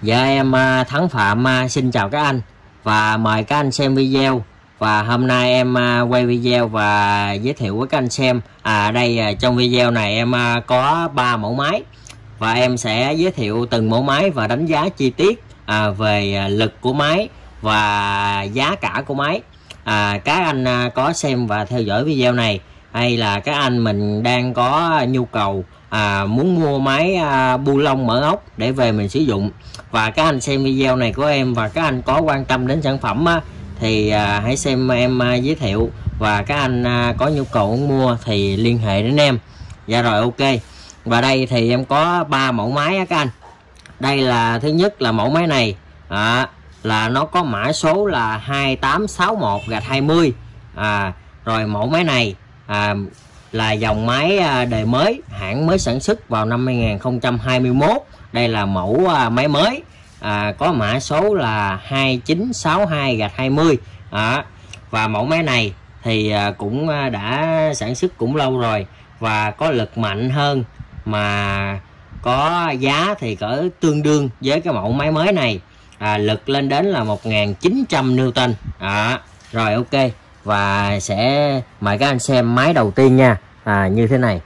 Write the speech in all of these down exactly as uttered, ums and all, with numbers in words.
Dạ em Thắng Phạm xin chào các anh và mời các anh xem video. Và hôm nay em quay video và giới thiệu với các anh xem. À đây trong video này em có ba mẫu máy và em sẽ giới thiệu từng mẫu máy và đánh giá chi tiết à, về lực của máy và giá cả của máy. À, các anh có xem và theo dõi video này hay là các anh mình đang có nhu cầu à, muốn mua máy à, bu lông mở ốc để về mình sử dụng, và các anh xem video này của em và các anh có quan tâm đến sản phẩm á, thì à, hãy xem em à, giới thiệu, và các anh à, có nhu cầu muốn mua thì liên hệ đến em. Dạ rồi, ok. Và đây thì em có ba mẫu máy á các anh. Đây là thứ nhất là mẫu máy này à, là nó có mã số là hai tám sáu một gạch hai mươi. À, rồi mẫu máy này à, là dòng máy đời mới, hãng mới sản xuất vào năm hai nghìn không trăm hai mươi mốt. Đây là mẫu máy mới à, có mã số là hai chín sáu hai gạch hai mươi. À, và mẫu máy này thì cũng đã sản xuất cũng lâu rồi và có lực mạnh hơn, mà có giá thì cỡ tương đương với cái mẫu máy mới này. À, lực lên đến là một nghìn chín trăm Newton. À, rồi ok. Và sẽ mời các anh xem máy đầu tiên nha. À, như thế này.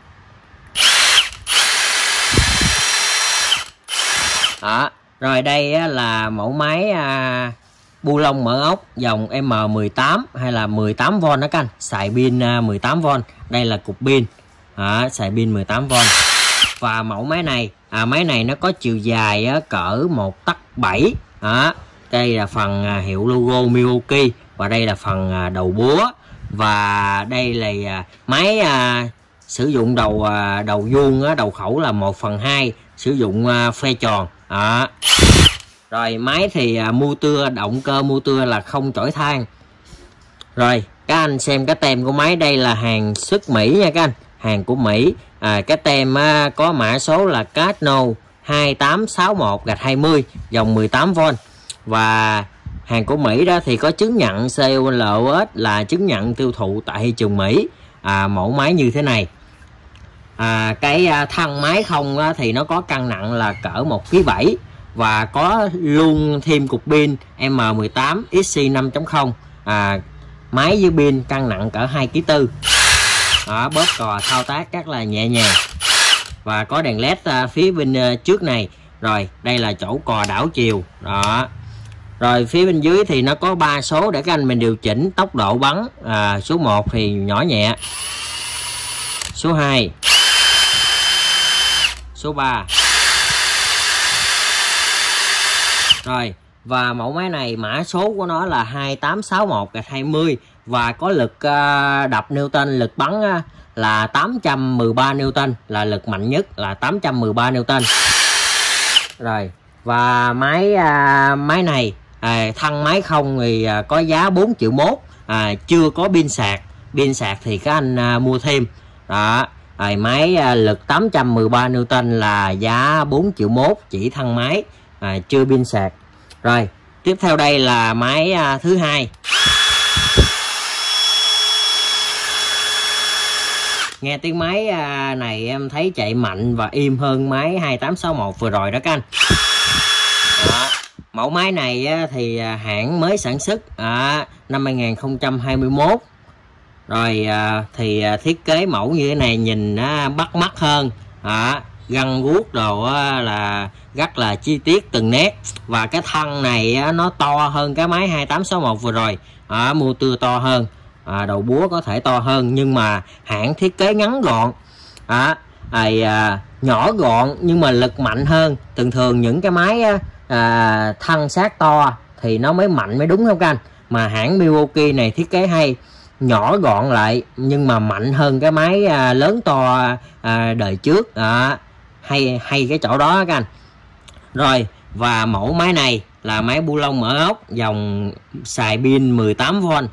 À, rồi đây là mẫu máy à, bu lông mở ốc dòng M mười tám hay là mười tám vôn đó các anh. Xài pin à, mười tám vôn. Đây là cục pin. À, xài pin mười tám vôn. Và mẫu máy này à, máy này nó có chiều dài á, cỡ một tấc bảy. À, đây là phần à, hiệu logo Milwaukee, và đây là phần à, đầu búa, và đây là à, máy à, sử dụng đầu à, đầu vuông á, đầu khẩu là một phần hai, sử dụng à, phe tròn. À. Rồi máy thì à, motor, động cơ motor là không chổi than. Rồi các anh xem cái tem của máy, đây là hàng xuất Mỹ nha các anh, hàng của Mỹ. À, cái tem à, có mã số là Casno hai tám sáu một gạch hai mươi dòng mười tám vôn, và hàng của Mỹ đó thì có chứng nhận C O L O S là chứng nhận tiêu thụ tại thị trường Mỹ. À, mẫu máy như thế này. À, cái à, thân máy không á, thì nó có cân nặng là cỡ một ký bảy, và có luôn thêm cục pin M mười tám X C năm chấm không. À, máy với pin cân nặng cỡ hai ký tư. Đó, bóp cò thao tác rất là nhẹ nhàng, và có đèn led à, phía bên à, trước này. Rồi đây là chỗ cò đảo chiều đó. Rồi phía bên dưới thì nó có ba số để các anh mình điều chỉnh tốc độ bắn. À, số một thì nhỏ nhẹ, số hai, số ba. Rồi, và mẫu máy này mã số của nó là hai tám sáu một gạch hai mươi, và có lực uh, đập Newton, lực bắn uh, là tám trăm mười ba Newton, là lực mạnh nhất là tám trăm mười ba Newton. Rồi, và máy uh, máy này à, thân máy không thì à, có giá bốn triệu mốt. À, chưa có pin sạc, pin sạc thì các anh à, mua thêm. Đó, rồi máy à, lực tám trăm mười ba Newton là giá bốn triệu mốt, chỉ thân máy, à, chưa pin sạc. Rồi, tiếp theo đây là máy à, thứ hai. Nghe tiếng máy à, này em thấy chạy mạnh và im hơn máy hai tám sáu một vừa rồi đó các anh. Đó. Mẫu máy này thì hãng mới sản xuất à, năm hai nghìn không trăm hai mươi mốt. Rồi à, thì thiết kế mẫu như thế này nhìn à, bắt mắt hơn. À, gân guốc đồ à, là rất là chi tiết từng nét. Và cái thân này à, nó to hơn cái máy hai tám sáu một vừa rồi. À, motor to hơn, à, đầu búa có thể to hơn, nhưng mà hãng thiết kế ngắn gọn. À, à, nhỏ gọn nhưng mà lực mạnh hơn. Thường thường những cái máy à, À, thân sát to thì nó mới mạnh mới đúng không các anh, mà hãng Milwaukee này thiết kế hay, nhỏ gọn lại nhưng mà mạnh hơn cái máy à, lớn to à, đời trước. À, hay hay cái chỗ đó các anh. Rồi, và mẫu máy này là máy bu lông mở ốc dòng xài pin mười tám vôn,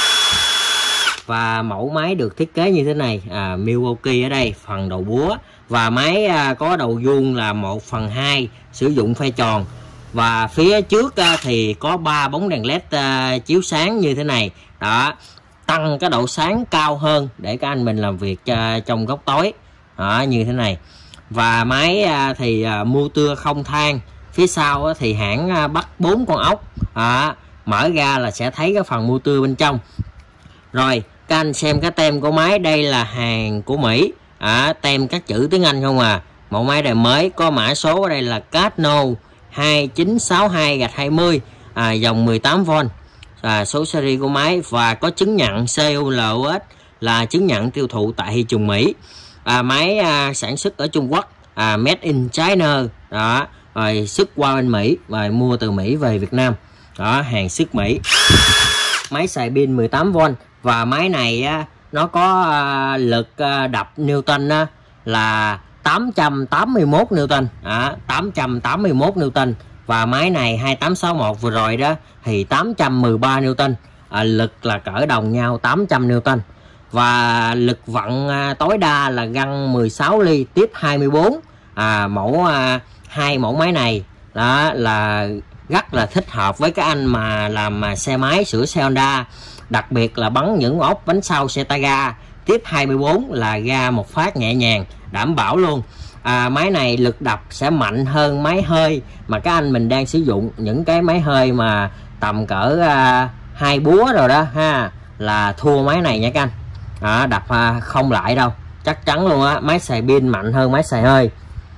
và mẫu máy được thiết kế như thế này. à, Milwaukee ở đây phần đầu búa, và máy à, có đầu vuông là một phần hai, sử dụng phe tròn. Và phía trước thì có ba bóng đèn led chiếu sáng như thế này. Đó, tăng cái độ sáng cao hơn để các anh mình làm việc trong góc tối. Đó, như thế này. Và máy thì motor không than, phía sau á, thì hãng à, bắt bốn con ốc, à, mở ra là sẽ thấy cái phần motor bên trong. Rồi các anh xem cái tem của máy, đây là hàng của Mỹ, à, tem các chữ tiếng Anh không à. Mẫu máy đời mới có mã số ở đây là Cardno hai chín sáu hai gạch hai mươi, à, dòng mười tám vôn, à, số series của máy và có chứng nhận xê u lờ o ét là chứng nhận tiêu thụ tại thị trường Mỹ. À, máy à, sản xuất ở Trung Quốc, à, made in China đó, rồi xuất qua bên Mỹ và mua từ Mỹ về Việt Nam đó, hàng xuất Mỹ. Máy xài pin mười tám vôn và máy này á, nó có à, lực à, đập Newton á, là tám trăm tám mươi mốt Newton, à, tám trăm tám mươi mốt Newton. Và máy này hai tám sáu một vừa rồi đó thì tám trăm mười ba Newton, à, lực là cỡ đồng nhau tám trăm Newton. Và lực vận à, tối đa là găng mười sáu ly tiếp hai mươi bốn. À, mẫu à, hai mẫu máy này đó là rất là thích hợp với các anh mà làm mà xe máy sửa xe Honda, đặc biệt là bắn những ốc bánh sau xe tay ga tiếp hai mươi bốn là ra một phát nhẹ nhàng, đảm bảo luôn. À, máy này lực đập sẽ mạnh hơn máy hơi mà các anh mình đang sử dụng, những cái máy hơi mà tầm cỡ à, hai búa rồi đó ha, là thua máy này nha các anh. À, đập à, không lại đâu, chắc chắn luôn á, máy xài pin mạnh hơn máy xài hơi.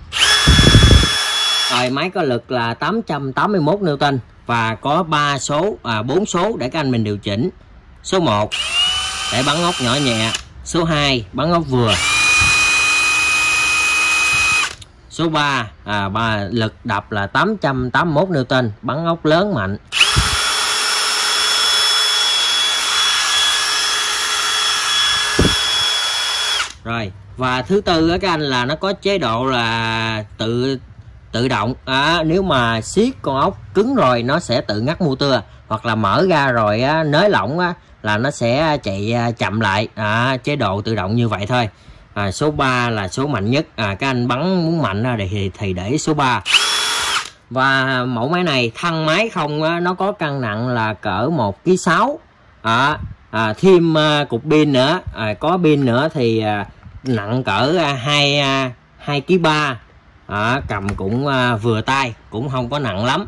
Rồi máy có lực là tám trăm tám mươi mốt Newton và có ba số, à, bốn số để các anh mình điều chỉnh. Số một để bắn ốc nhỏ nhẹ, số hai bắn ốc vừa, số ba à, ba lực đập là tám trăm tám mươi mốt Newton, bắn ốc lớn mạnh. Rồi và thứ tư á các anh là nó có chế độ là tự tự động, à, nếu mà siết con ốc cứng rồi nó sẽ tự ngắt motor, hoặc là mở ra rồi á, nới lỏng á, là nó sẽ chạy chậm lại, à, chế độ tự động như vậy thôi. À, số ba là số mạnh nhất, à, các anh bắn muốn mạnh ra thì, thì để số ba. Và mẫu máy này thăng máy không á, nó có cân nặng là cỡ một ký sáu, à, à, thêm à, cục pin nữa, à, có pin nữa thì à, nặng cỡ à, hai à, hai ký ba, à, cầm cũng à, vừa tay, cũng không có nặng lắm.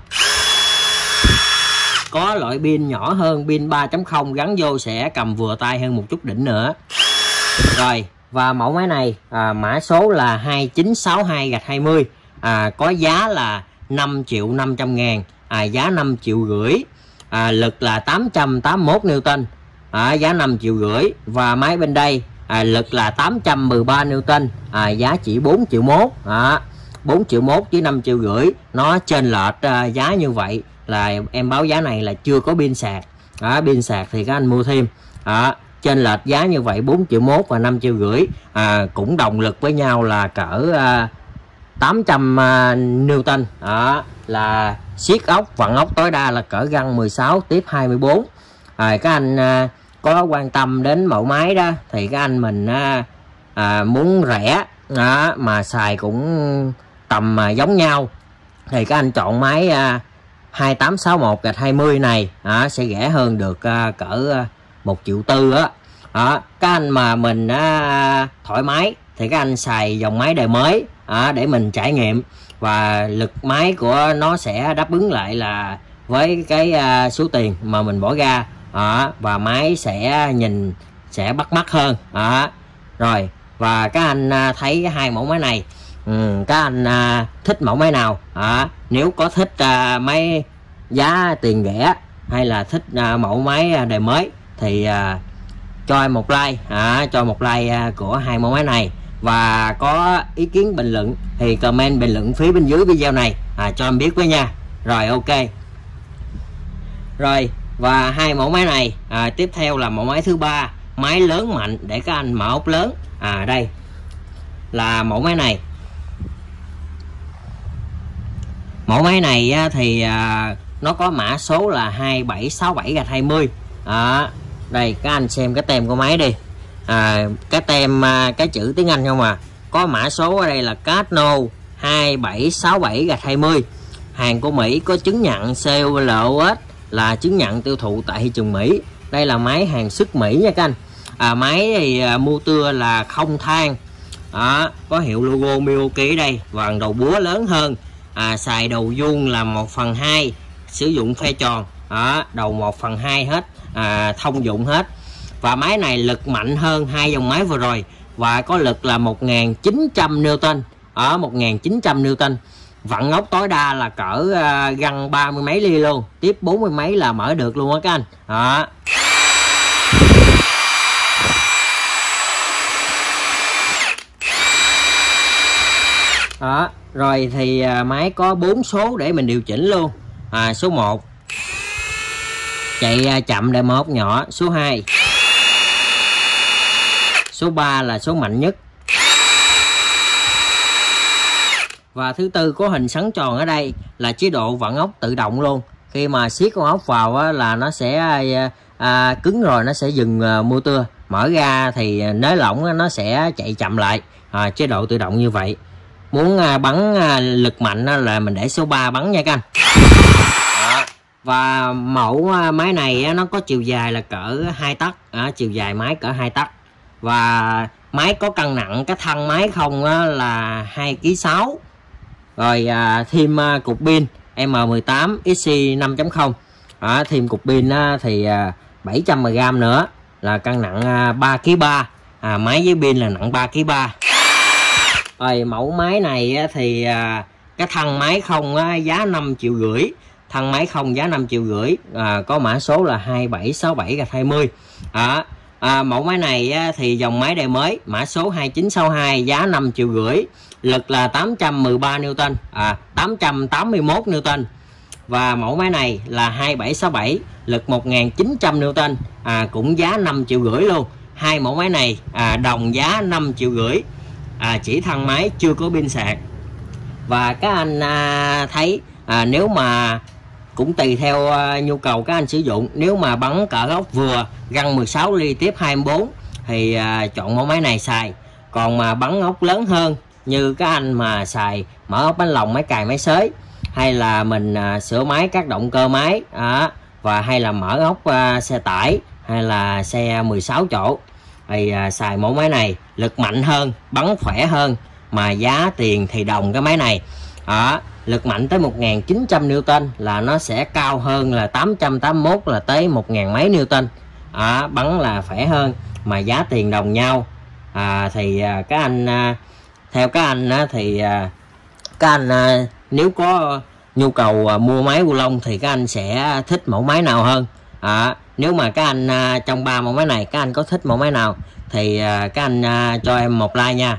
Có loại pin nhỏ hơn, pin ba chấm không gắn vô sẽ cầm vừa tay hơn một chút đỉnh nữa. Rồi và mẫu máy này à, mã số là hai chín sáu hai gạch hai mươi, à, có giá là năm triệu năm trăm ngàn, à, giá năm triệu rưỡi, à, lực là tám trăm tám mươi mốt Newton, à, giá năm triệu rưỡi. Và máy bên đây à, lực là tám trăm mười ba Newton, à, giá chỉ bốn triệu mốt, à, bốn triệu mốt với năm triệu rưỡi, nó chênh lệch à, giá như vậy là em báo giá này là chưa có pin sạc, à, pin sạc thì các anh mua thêm, à, chênh lệch giá như vậy bốn triệu mốt và năm triệu rưỡi, à, cũng đồng lực với nhau là cỡ à, tám trăm à, Newton, đó là siết ốc vận ốc tối đa là cỡ găng mười sáu tiếp hai mươi bốn. À, các anh à, có quan tâm đến mẫu máy đó thì các anh mình à, à, muốn rẻ đó, mà xài cũng tầm à, giống nhau thì các anh chọn máy à, hai tám sáu một gạch hai mươi này, à, sẽ rẻ hơn được à, cỡ à, một triệu tư á. Đó, các anh mà mình à, thoải mái thì các anh xài dòng máy đời mới, à, để mình trải nghiệm và lực máy của nó sẽ đáp ứng lại là với cái à, số tiền mà mình bỏ ra, à, và máy sẽ nhìn sẽ bắt mắt hơn, à. Rồi và các anh à, thấy hai mẫu máy này, ừ, các anh à, thích mẫu máy nào, à, nếu có thích à, máy giá tiền rẻ hay là thích à, mẫu máy đời mới thì à, cho em một like, à, cho một like à, của hai mẫu máy này. Và có ý kiến bình luận thì comment bình luận phía bên dưới video này, à, cho em biết với nha. Rồi ok. Rồi và hai mẫu máy này, à, tiếp theo là mẫu máy thứ ba, máy lớn mạnh để các anh mở ốc lớn. À đây là mẫu máy này. Mẫu máy này á, thì à, nó có mã số là hai bảy sáu bảy gạch hai mươi. À, đây các anh xem cái tem của máy đi, à, cái tem à, cái chữ tiếng Anh không à, có mã số ở đây là Cardno hai bảy sáu bảy gạch hai mươi, hàng của Mỹ, có chứng nhận xê u lờ o ét là chứng nhận tiêu thụ tại thị trường Mỹ. Đây là máy hàng xuất Mỹ nha các anh. À, máy thì à, motor là không than, à, có hiệu logo Milwaukee đây và đầu búa lớn hơn, à, xài đầu vuông là một phần hai, sử dụng phe tròn đó, đầu một phần hai hết, à, thông dụng hết. Và máy này lực mạnh hơn hai dòng máy vừa rồi và có lực là một nghìn chín trăm Newton, ở một nghìn chín trăm Newton. Vặn ốc tối đa là cỡ uh, găng ba mươi mấy ly luôn, tiếp bốn mươi mấy là mở được luôn á các anh. Đó. Đó, rồi thì à, máy có bốn số để mình điều chỉnh luôn. À, số một chạy à, chậm để mở ốc nhỏ, số hai, số ba là số mạnh nhất. Và thứ tư có hình xoắn tròn ở đây là chế độ vặn ốc tự động luôn. Khi mà siết con ốc vào á, là nó sẽ à, à, cứng rồi nó sẽ dừng à, motor, mở ra thì nới lỏng á, nó sẽ chạy chậm lại. À, chế độ tự động như vậy. Muốn à, bắn à, lực mạnh á, là mình để số ba bắn nha các anh. Đó. Và mẫu à, máy này á, nó có chiều dài là cỡ hai tấc, à, chiều dài máy cỡ hai tấc. Và máy có cân nặng cái thân máy không á, là hai ki lô gam sáu. Rồi à, thêm à, cục pin M mười tám X C năm chấm không. À, thêm cục pin á, thì à, bảy trăm mi-li-gam nữa, là cân nặng à, ba ki lô gam ba. À, máy với pin là nặng ba ki lô gam ba. Rồi mẫu máy này á, thì à, cái thân máy không á, giá năm triệu rưỡi, thân máy không giá năm triệu rưỡi, à, có mã số là hai bảy sáu bảy gạch hai mươi. À, à, mẫu máy này á, thì dòng máy đời mới, mã số hai chín sáu hai, giá năm triệu rưỡi, lực là tám trăm mười ba Newton, à, tám trăm tám mươi mốt Newton. Và mẫu máy này là hai bảy sáu bảy, lực một nghìn chín trăm Newton, à, cũng giá năm triệu rưỡi luôn. Hai mẫu máy này à, đồng giá năm triệu rưỡi. À, chỉ thân máy chưa có pin sạc. Và các anh à, thấy à, nếu mà cũng tùy theo à, nhu cầu các anh sử dụng. Nếu mà bắn cỡ ốc vừa, găng mười sáu ly tiếp hai mươi bốn thì à, chọn mẫu máy này xài. Còn mà bắn ốc lớn hơn như các anh mà xài mở ốc bánh lồng, máy cài, máy xới, hay là mình à, sửa máy các động cơ máy à, và hay là mở ốc à, xe tải hay là xe mười sáu chỗ thì à, xài mẫu máy này, lực mạnh hơn, bắn khỏe hơn, mà giá tiền thì đồng cái máy này. À, lực mạnh tới một nghìn chín trăm Newton là nó sẽ cao hơn là tám trăm tám mươi mốt là tới một nghìn mấy Newton. À, bắn là khỏe hơn mà giá tiền đồng nhau. À, thì à, các anh à, theo các anh á, thì à, các anh à, nếu có nhu cầu à, mua máy bu lông thì các anh sẽ thích mẫu máy nào hơn? À, nếu mà các anh à, trong ba mẫu máy này các anh có thích mẫu máy nào thì à, các anh à, cho em một like nha,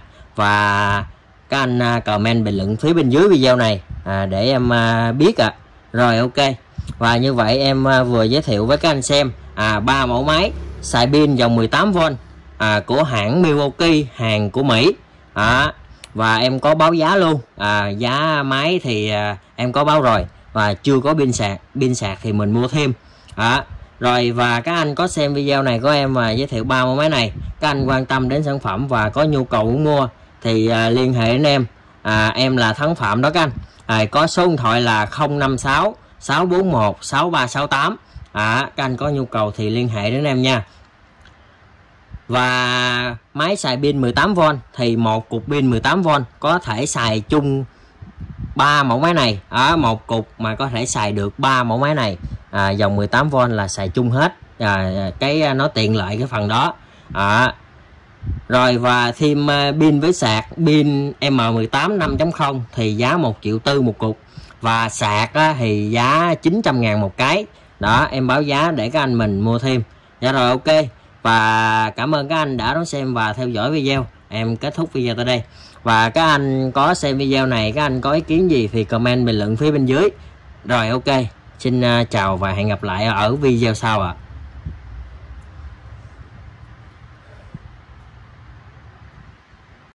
và các anh à, comment bình luận phía bên dưới video này à, để em à, biết ạ. À. Rồi ok. Và như vậy em à, vừa giới thiệu với các anh xem à, ba mẫu máy xài pin dòng mười tám vôn à, của hãng Milwaukee, hàng của Mỹ. À, và em có báo giá luôn. À, giá máy thì à, em có báo rồi, và chưa có pin sạc. Pin sạc thì mình mua thêm. À, rồi và các anh có xem video này của em và giới thiệu ba mẫu máy này, các anh quan tâm đến sản phẩm và có nhu cầu muốn mua thì à, liên hệ đến em. À, em là Thắng Phạm đó các anh. À, có số điện thoại là không năm sáu sáu bốn một sáu ba sáu tám. À, các anh có nhu cầu thì liên hệ đến em nha. Và máy xài pin mười tám vôn thì một cục pin mười tám vôn có thể xài chung ba mẫu máy này. Ở à, một cục mà có thể xài được ba mẫu máy này. À, dòng mười tám vôn là xài chung hết. À, cái nó tiện lợi cái phần đó. À, rồi và thêm pin với sạc, pin M mười tám năm chấm không thì giá một triệu tư một cục, và sạc á, thì giá chín trăm ngàn một cái. Đó, em báo giá để các anh mình mua thêm. Dạ rồi ok. Và cảm ơn các anh đã đón xem và theo dõi video. Em kết thúc video tại đây. Và các anh có xem video này, các anh có ý kiến gì thì comment bình luận phía bên dưới. Rồi ok. Xin chào và hẹn gặp lại ở video sau ạ. À.